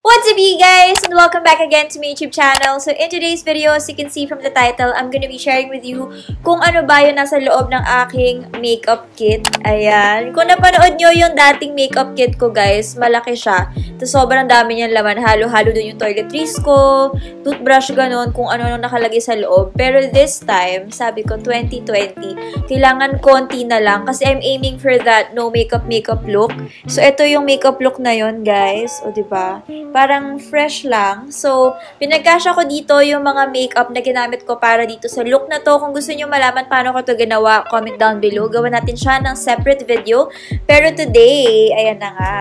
What's up, you guys, and welcome back again to my YouTube channel. So in today's video, as you can see from the title, I'm gonna be sharing with you kung ano ba yung nasa loob ng aking makeup kit. Ayan. Kung napanood nyo yung dating makeup kit ko, guys, malaki siya. Tapos sobrang dami niyang laman. Halo-halo dun yung toiletries ko, toothbrush, ganun, kung ano nakalagay sa loob. Pero this time, sabi ko 2020, kailangan konti na lang kasi I'm aiming for that no makeup look. So ito yung makeup look na yon, guys. O diba? Parang fresh lang. So, pinagkasya ko dito yung mga makeup na ginamit ko para dito sa look na to. Kung gusto nyo malaman paano ko to ginawa, comment down below. Gawan natin siya ng separate video. Pero today, ayan na nga.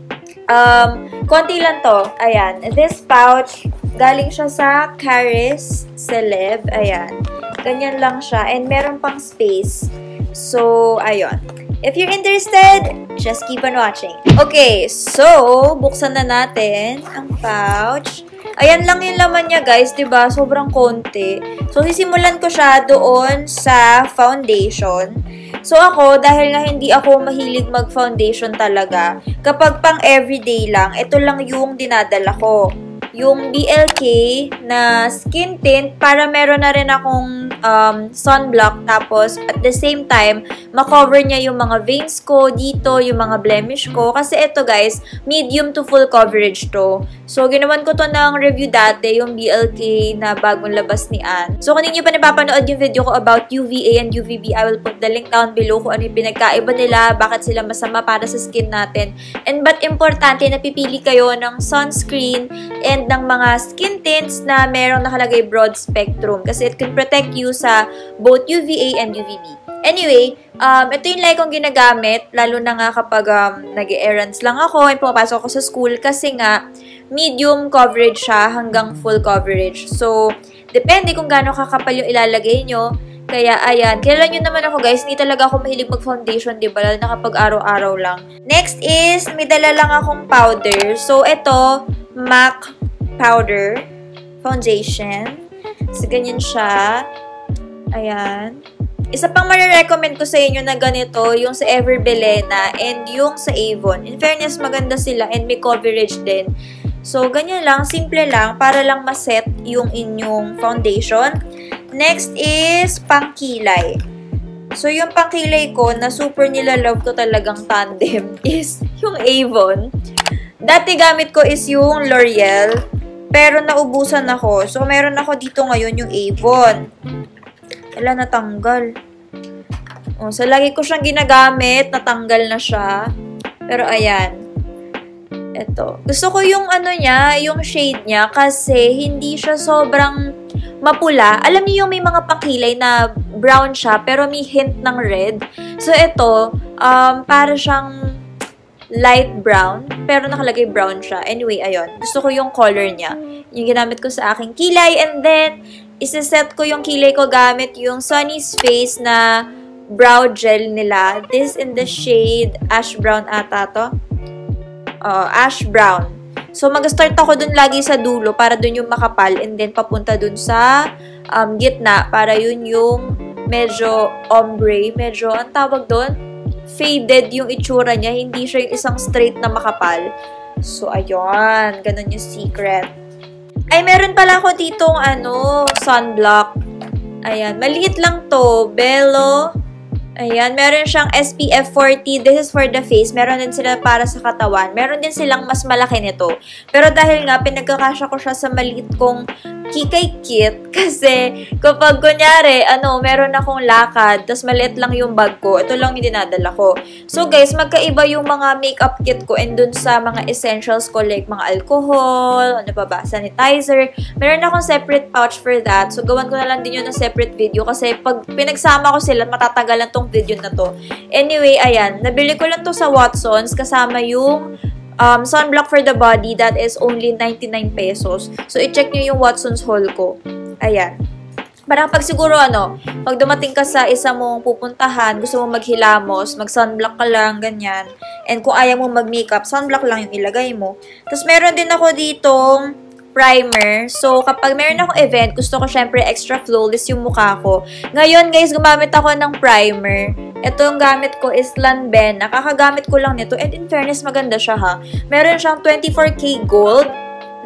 Konti lang to. Ayan. This pouch, galing siya sa Caris Celeb. Ayan. Ganyan lang siya. And meron pang space. So, ayun. If you're interested, just keep on watching. Okay, so, buksan na natin ang pouch. Ayan lang yung laman niya, guys, diba? Sobrang konti. So, sisimulan ko siya doon sa foundation. So, ako, dahil nga hindi ako mahilig mag-foundation talaga, kapag pang everyday lang, ito lang yung dinadala ko. Yung BLK na skin tint para meron na rin akong sunblock, tapos at the same time makover niya yung mga veins ko dito, yung mga blemish ko, kasi ito, guys, medium to full coverage to. So ginawan ko to ng review dati, yung BLK na bagong labas ni Anne. So kung hindi pa napapanood yung video ko about UVA and UVB, I will put the link down below kung ano yung pinagkaiba nila, bakit sila masama para sa skin natin, and but importante na pipili kayo ng sunscreen and ng mga skin tints na merong nakalagay broad spectrum kasi it can protect you sa both UVA and UVB. Anyway, ito yung like kong ginagamit, lalo na nga kapag nag-errands lang ako and pumapasok ako sa school kasi nga medium coverage siya hanggang full coverage. So, depende kung gaano kakapal yung ilalagay nyo. Kaya, ayan. Kilala nyo naman ako, guys. Hindi talaga ako mahilig mag-foundation, diba? Lalo na kapag araw-araw lang. Next is, may dala lang akong powder. So, ito, MAC powder foundation. So, ganyan siya. Ayan. Isa pang marirecommend ko sa inyo na ganito, yung sa Everbelena and yung sa Avon. In fairness, maganda sila and may coverage din. So, ganyan lang. Simple lang para lang maset yung inyong foundation. Next is pangkilay. So, yung pangkilay ko na super nilalove ko talagang tandem is yung Avon. Dati gamit ko is yung L'Oreal. Pero naubusan ako. So, meron ako dito ngayon yung Avon. Wala, natanggal. Oh, so, lagi ko siyang ginagamit. Natanggal na siya. Pero, ayan. Ito. Gusto ko yung ano niya, yung shade niya. Kasi, hindi siya sobrang mapula. Alam niyo yung may mga pangkilay na brown siya. Pero may hint ng red. So, ito, para siyang light brown, pero nakalagay brown siya. Anyway, ayun. Gusto ko yung color niya. Yung ginamit ko sa aking kilay. And then, isa-set ko yung kilay ko gamit yung Sunny's Face na brow gel nila. This in the shade ash brown ata to. Ash brown. So, mag-start ako dun lagi sa dulo para dun yung makapal. And then, papunta dun sa gitna para yun yung medyo ombre. Medyo, ang tawag dun? Faded yung itsura niya. Hindi siya yung isang straight na makapal. So, ayun. Ganun yung secret. Ay, meron pala ako ditong, sunblock. Ayan. Maliit lang to. Bello. Ayan. Meron siyang SPF 40. This is for the face. Meron din sila para sa katawan. Meron din silang mas malaki nito. Pero dahil nga, pinagkakasya ko siya sa maliit kong kikay kit. Kasi, kapag kunyari, meron akong lakad, tas maliit lang yung bag ko, ito lang yung dinadala ko. So, guys, magkaiba yung mga makeup kit ko and dun sa mga essentials ko, like mga alcohol, sanitizer. Meron akong separate pouch for that. So, gawan ko na lang din yun ng separate video kasi pag pinagsama ko sila, matatagalan tong video na to. Anyway, ayan. Nabili ko lang to sa Watsons kasama yung sunblock for the body that is only 99 pesos. So, i-check nyo yung Watson's haul ko. Ayan. Parang pag siguro, pag dumating ka sa isa mong pupuntahan, gusto mong maghilamos, mag-sunblock ka lang, ganyan. And kung ayaw mong mag-makeup, sunblock lang yung ilagay mo. Tapos, meron din ako ditong primer. So, kapag meron akong event, gusto ko syempre extra flawless yung mukha ko. Ngayon, guys, gumamit ako ng primer. Ito yung gamit ko is Lhianne. Nakakagamit ko lang nito. And in fairness, maganda siya ha. Meron siyang 24K gold.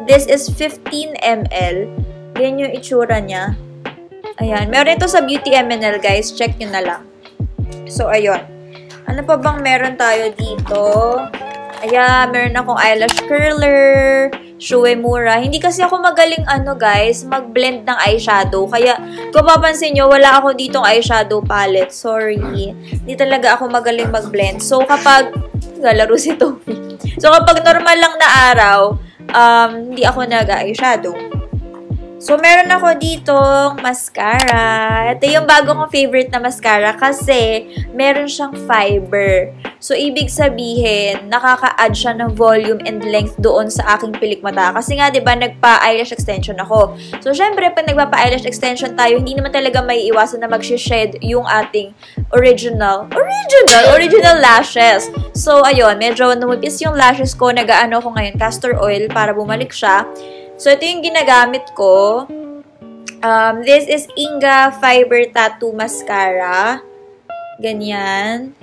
This is 15 ml. Ganyan yung itsura niya. Ayan. Meron ito sa Beauty MNL, guys. Check nyo na lang. So, ayun. Ano pa bang meron tayo dito? Ayan, meron akong eyelash curler, Shue Mura. Hindi kasi ako magaling, guys, mag-blend ng eyeshadow. Kaya, kung papansin nyo, wala ako ditong eyeshadow palette. Sorry. Hindi talaga ako magaling mag-blend. So, kapag, galaro si Toby. So, kapag normal lang na araw, hindi ako nag-eyeshadow. So, meron ako ditong mascara. Ito yung bago kong favorite na mascara kasi meron siyang fiber. So, ibig sabihin, nakaka-add siya ng volume and length doon sa aking pilikmata. Kasi nga, diba, nagpa-eyelash extension ako. So, syempre, pag nagpa-eyelash extension tayo, hindi naman talaga may iwasan na mag-shed yung ating original lashes. So, ayun, medyo numipis yung lashes ko. Nag-ano ko ngayon, castor oil para bumalik siya. So, ito yung ginagamit ko. This is Inga Fiber Tattoo Mascara. Ganyan.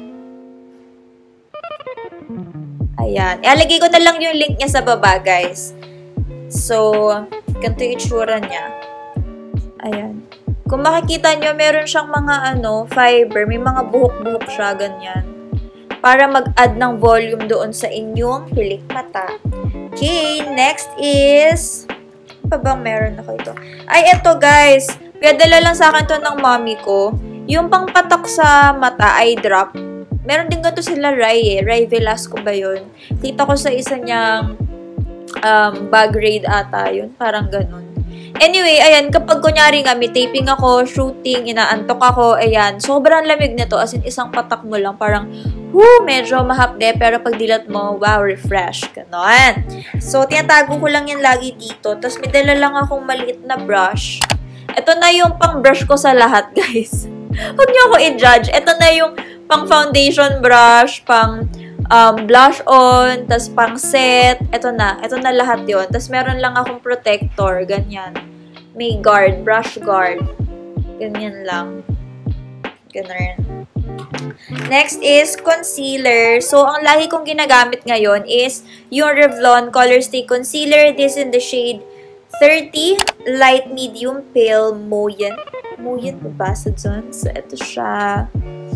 Ayan. Ialagay ko na lang yung link niya sa baba, guys. So, ganito yung itsura niya. Ayan. Kung makikita nyo, meron siyang mga, fiber. May mga buhok-buhok siya, ganyan. Para mag-add ng volume doon sa inyong pilikmata. Okay, next is, ano pa bang meron ako ito? Ay, ito guys, pinadala lang sa akin to ng mommy ko. Yung pangpatak sa mata, eye drop. Meron din ganito sila Rai Velasco ba yun? Kita ko sa isa niyang bag raid ata yun, parang ganun. Anyway, ayan, kapag kunyari nga, may taping ako, shooting, inaantok ako, ayan, sobrang lamig nito, as in, isang patak mo lang, parang, medyo mahapde, pero pag dilat mo, wow, refresh, ganon. So, tinatago ko lang yan lagi dito, tapos may dala lang akong maliit na brush. Ito na yung pang brush ko sa lahat, guys. Huwag niyo ako i-judge. Ito na yung pang foundation brush, pang blush on, tas pang set, ito na lahat yon. Tas meron lang akong protector, ganyan. May guard, brush guard. Ganyan lang. Ganun. Next is concealer. So, ang lagi kong ginagamit ngayon is yung Revlon Color Stay Concealer. This in the shade 30, light medium pale Moyen. Moyen, mabasa dyan. So, ito siya.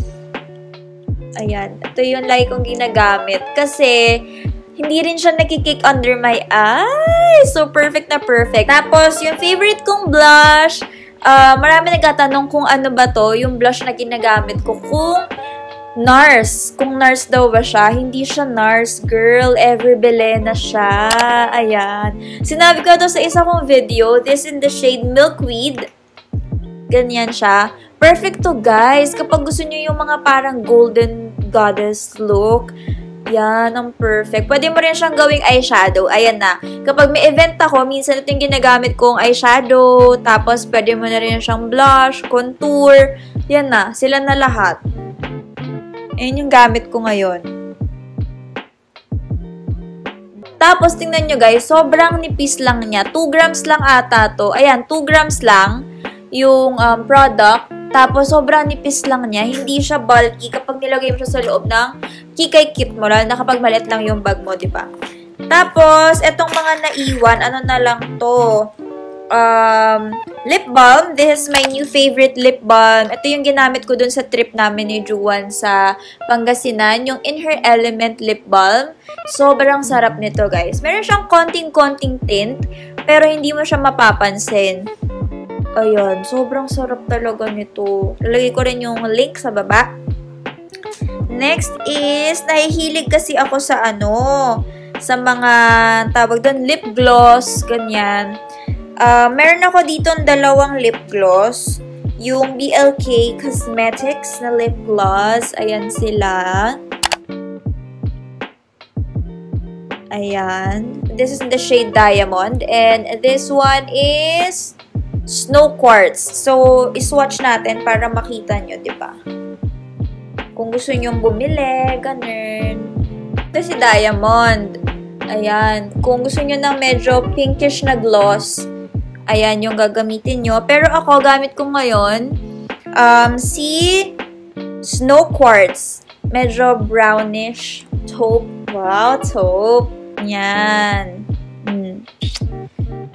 Ayan. Ito yung lagi kong ginagamit. Kasi, hindi rin siya nakikick under my eyes. So, perfect na perfect. Tapos, yung favorite kong blush, marami nagtatanong kung ano ba to, yung blush na ginagamit ko. Kung NARS daw ba siya, hindi siya NARS, girl. Everbele na siya. Ayan. Sinabi ko to sa isa kong video. This in the shade Milkweed. Ganyan siya. Perfect to, guys. Kapag gusto nyo yung mga parang golden goddess look, yan, ang perfect. Pwede mo rin siyang gawing eyeshadow. Ayan na. Kapag may event ako, minsan ito yung ginagamit kong eyeshadow. Tapos, pwede mo na rin siyang blush, contour. Yan na. Sila na lahat. Ayan yung gamit ko ngayon. Tapos, tingnan nyo guys, sobrang nipis lang niya. 2 grams lang ata to. Ayan, 2 grams lang yung product. Tapos, sobrang nipis lang niya. Hindi siya bulky kapag nilagay mo siya sa loob ng kikay kit mo. Lalo na kapag maliit lang yung bag mo, diba? Tapos, etong mga naiwan, ano na lang to? Lip balm. This is my new favorite lip balm. Ito yung ginamit ko dun sa trip namin ni Juan sa Pangasinan. Yung In Her Element lip balm. Sobrang sarap nito, guys. Meron siyang konting-konting tint, pero hindi mo siya mapapansin. Ayun, sobrang sarap talaga nito. Lalagay ko rin yung link sa baba. Next is, nahihilig kasi ako sa sa mga, tawag doon, lip gloss, ganyan. Meron ako dito 2 lip gloss. Yung BLK Cosmetics na lip gloss. Ayan sila. Ayan. This is in the shade Diamond. And this one is Snow Quartz. So, iswatch natin para makita nyo, diba? Kung gusto nyong bumili, ganun. Ito si Diamond. Ayan. Kung gusto nyo ng medyo pinkish na gloss, ayan yung gagamitin nyo. Pero ako, gamit ko ngayon, si Snow Quartz. Medyo brownish taupe. Wow, taupe. Yan.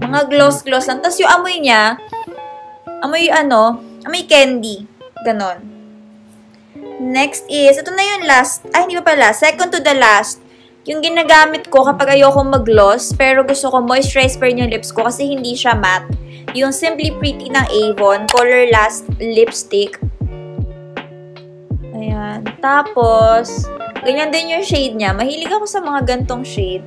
Mga gloss-gloss lang. Tapos yung amoy niya, amoy amoy candy. Ganon. Next is, ito na yung last. Ay, hindi pa pala. Second to the last. Yung ginagamit ko kapag ayoko mag-gloss, pero gusto ko moisturize pa rin yung lips ko kasi hindi siya matte. Yung Simply Pretty ng Avon, Color Last Lipstick. Ayan. Tapos, ganyan din yung shade niya. Mahilig ako sa mga gantong shade.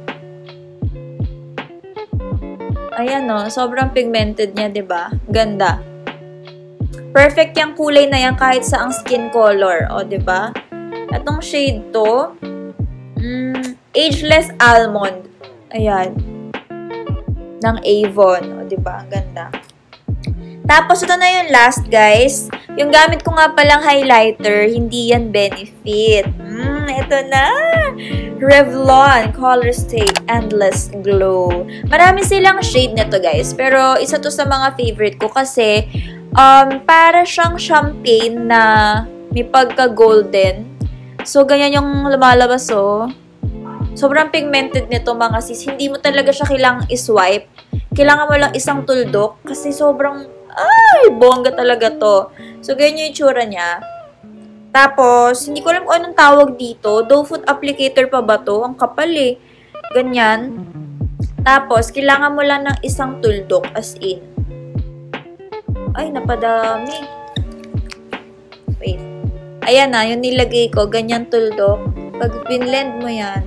Ayan o, sobrang pigmented niya, diba? Ganda. Perfect yung kulay na yan kahit sa ang skin color. O, diba? Itong shade to, Ageless Almond. Ayan. Ng Avon. O, diba? Ang ganda. Tapos, ito na yung last, guys. Yung gamit ko nga palang highlighter, hindi yan Benefit. Ito na. Revlon Color Stay Endless Glow. Marami silang shade nito, guys. Pero, isa to sa mga favorite ko kasi, para siyang champagne na may pagka-golden. So, ganyan yung lumalabas, oh. Sobrang pigmented nito, mga sis. Hindi mo talaga siya kailangang iswipe. Kailangan mo lang isang tuldok kasi sobrang, ay, bongga talaga to. So, ganyan yung itsura niya. Tapos, hindi ko alam kung anong tawag dito. Doe foot applicator pa ba to? Ang kapal eh. Ganyan. Tapos, kailangan mo lang ng isang tuldok as in. Ay, napadami. Wait. Ayan na, yung nilagay ko. Ganyan tuldok. Pag pinlend mo yan.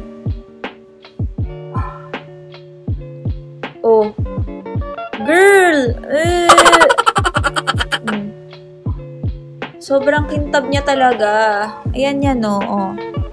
Oh. Girl! Sobrang kintab niya talaga. Ayan yan, no? Oh.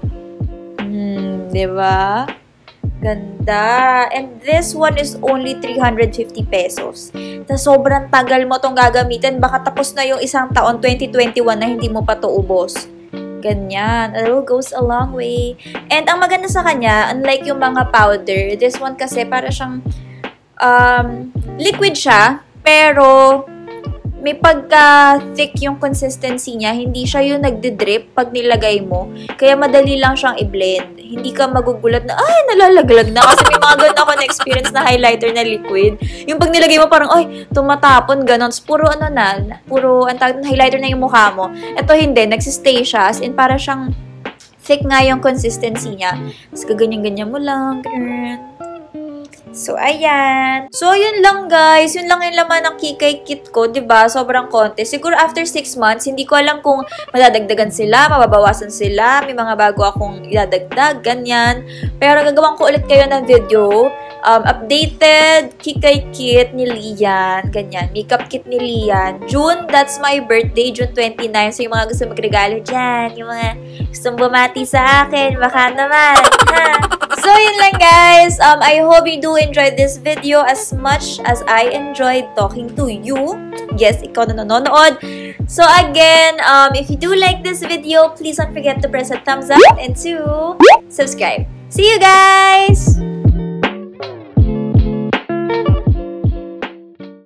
Diba? Ganda. And this one is only 350 pesos. Tapos sobrang tagal mo tong gagamitin. Baka tapos na yung isang taon, 2021, na hindi mo pa to ubos. Ganyan. It goes a long way. And ang maganda sa kanya, unlike yung mga powder, this one kasi para siyang liquid siya, pero may pagka-thick yung consistency niya. Hindi siya yung nagdi-drip pag nilagay mo. Kaya madali lang siyang i-blend. Hindi ka magugulat na, ay, nalalaglag na. Kasi may mga ganun ako na-experience na highlighter na liquid. Yung pag nilagay mo parang, ay, tumatapon, ganun. Puro puro, ang tawag na highlighter na yung mukha mo. Ito hindi, nagsistay siya. As in, para siyang thick nga yung consistency niya. Tapos kaganyan-ganyan mo lang. So, ayan. So, yun lang, guys. Yun lang yung laman ng Kikay kit ko, diba? Sobrang konti. Siguro after 6 months, hindi ko alam kung madadagdagan sila, mababawasan sila, may mga bago akong idadagdag, ganyan. Pero gagawin ko ulit kayo ng video. Updated Kikay kit ni Lhianne, ganyan. Makeup kit ni Lhianne. June, that's my birthday, June 29. So, yung mga gusto magregalo dyan, yung mga gustong bumati sa akin, baka naman, ha? So, yun lang, guys. I hope you do enjoy this video as much as I enjoyed talking to you. Yes, ikaw na nanonood. So, again, if you do like this video, please don't forget to press that thumbs up and to subscribe. See you, guys!